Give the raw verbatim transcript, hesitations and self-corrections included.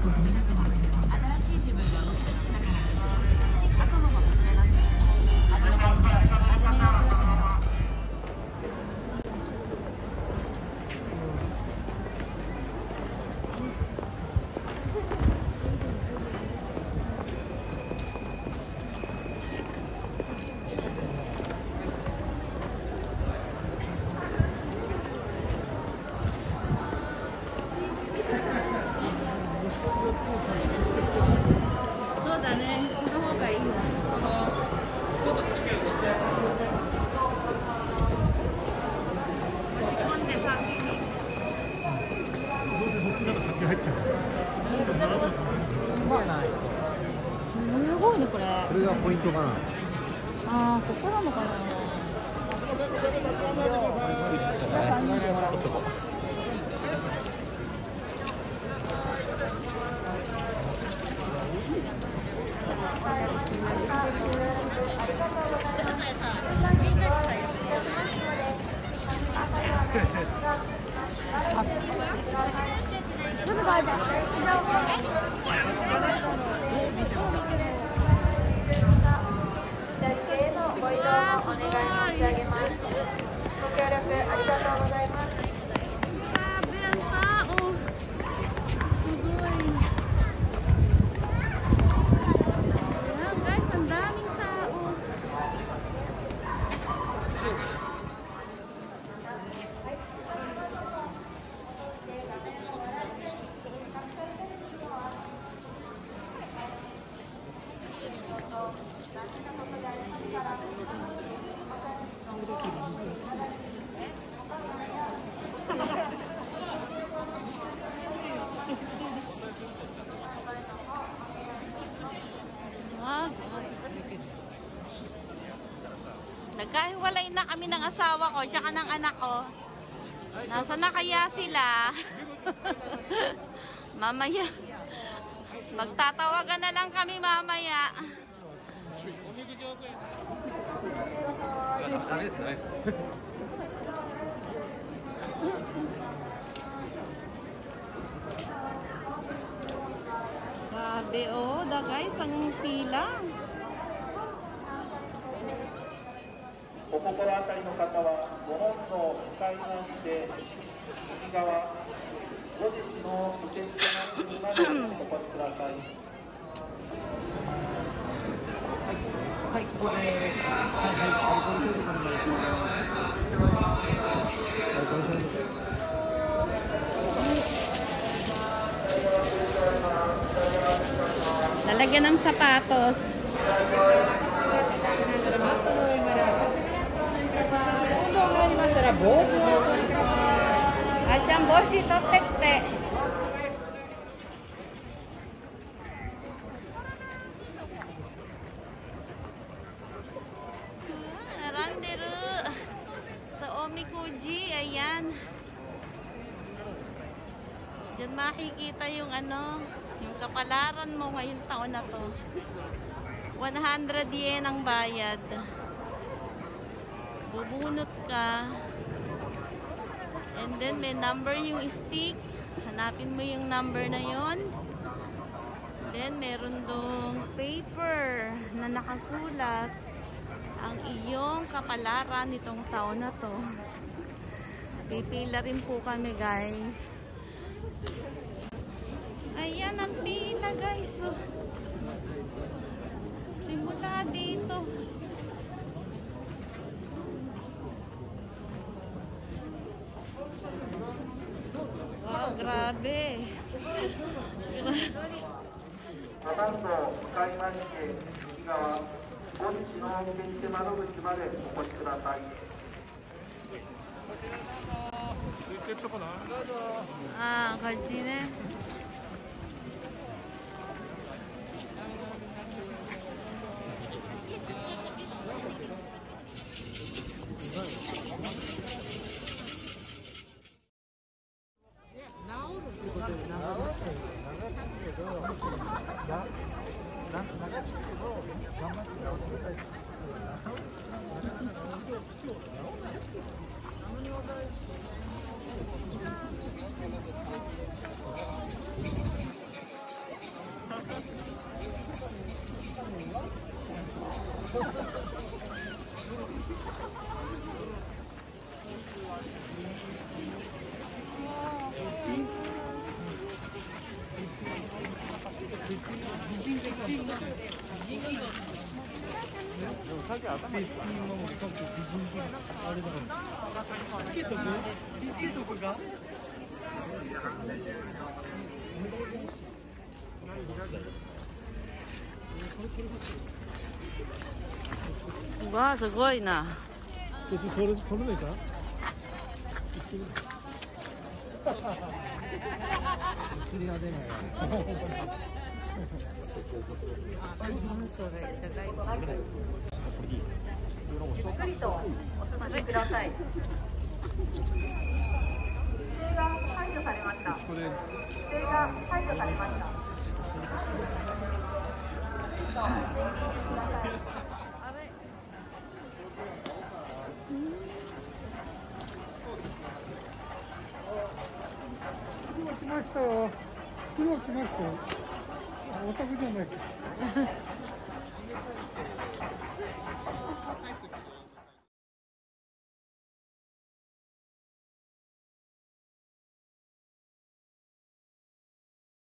皆様、新しい自分が動き出すんだから、アトムも始めます。始めない始めようプロジェクト。 すごいねこれ。 これがポイントかな。 ああ、ここなのかな。 ご移動をお願い申し上げます。ご協力ありがとうございます。 Grabe ang tao. Sugoy. Ayan guys, ang daming tao. Nagkahiwalay na kami ng asawa ko tsaka ng anak ko. Nasa na kaya sila? Mamaya. Magtatawagan na lang kami mamaya. Grabe oh, da guys, ang pila. お心当たりの方はご門の向かい側で右側ご自身の受付の時までお越しください。 はい、ここです。はいはい、アルコール消毒お願いします。アルコール消毒。 Lalagyan ng sapatos. Acang boshi totte. Naranderu sa Omikuji, ayan. Diyan makikita yung ano, yung kapalaran mo ngayong taon na to. one hundred yen ang bayad. Bubunot ka. And then may number yung stick. Hanapin mo yung number na yon. Then meron dong paper na nakasulat ang iyong kapalaran nitong taon na to. Pipila rin po kami guys. Ayan ang pila guys. Oh. Simula dito. Wow, grabe. アタンドを向かいまして右側ご自身の受付窓口までお越しください。 Ah, kajji ne. さっき頭にピンのも結構美人あれだからつけとくつけとくかわあ、すごいな。 そして取れ取れないか釣りが出ないそれ、じゃがいも。 ゆっくりとお進みください。規制が解除されました。規制が解除されました。 来ましたよ。すぐ来ましたよ。お宅じゃない。